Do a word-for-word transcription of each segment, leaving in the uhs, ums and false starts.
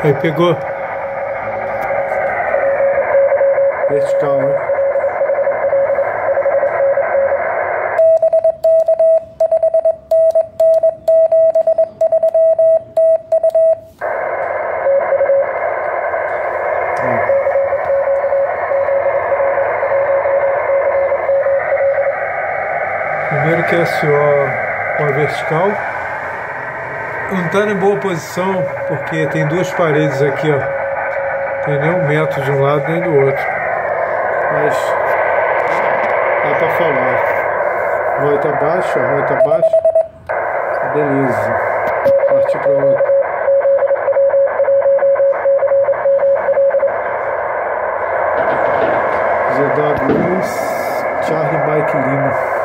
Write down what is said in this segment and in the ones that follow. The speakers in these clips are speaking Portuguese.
Aí pegou. Vertical, né? Primeiro que S O com a vertical. Não está em boa posição porque tem duas paredes aqui, ó. Tem nem um metro de um lado nem do outro. Mas dá para falar. Volta abaixo, ó, volta abaixo. Beleza. Partir para outra. Z W Charlie Mike Lima.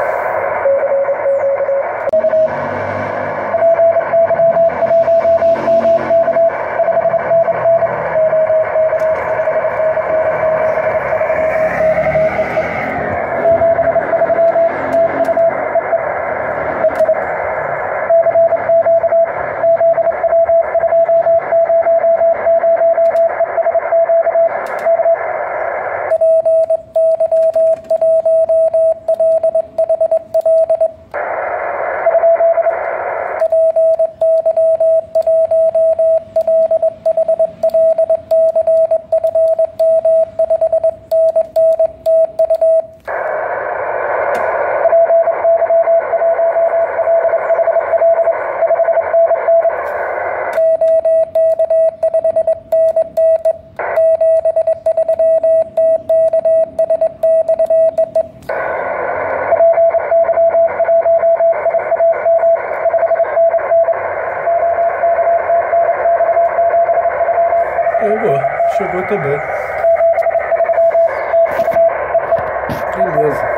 Chegou, chegou também. Beleza.